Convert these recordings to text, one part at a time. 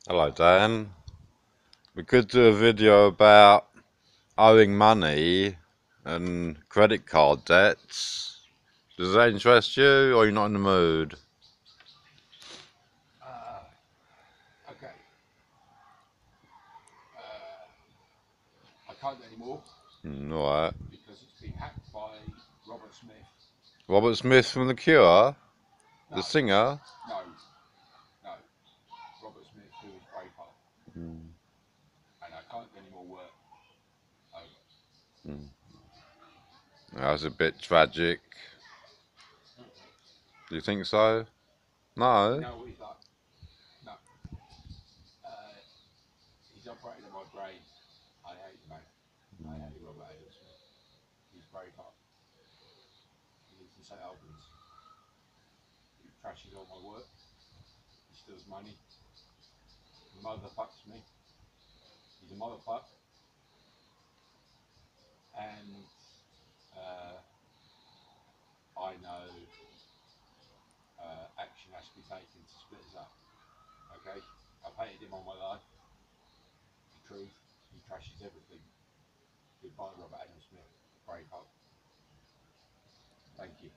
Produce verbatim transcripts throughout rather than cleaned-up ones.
Hello, Dan. We could do a video about owing money and credit card debts. Does that interest you, or are you not in the mood? Uh, okay. Uh, I can't anymore Mm, alright. because it's been hacked by Robert Smith. Robert Smith from The Cure? No, The singer? no, no. Robert Smith, who is Braveheart, Mm. and I can't get any more work over. Mm. That was a bit tragic. Do you think so? You No? know what he's like? No. Uh, he's operated on my brain. I hate the man. I hate Robert Adam Smith. He's Braveheart. He lives in Saint Albans. He trashes all my work. He steals money. He motherfucks me. He's a motherfucker. And uh, I know uh, action has to be taken to split us up. Okay? I've hated him all my life. The truth, he trashes everything. Goodbye, Robert Adam Smith. Braveheart. Thank you.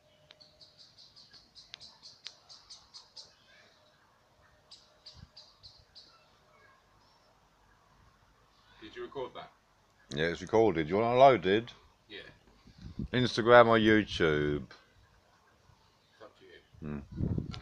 Did you record that? Yeah, it's recorded. You want it loaded? Yeah. Instagram or YouTube? It's up to you. Mm.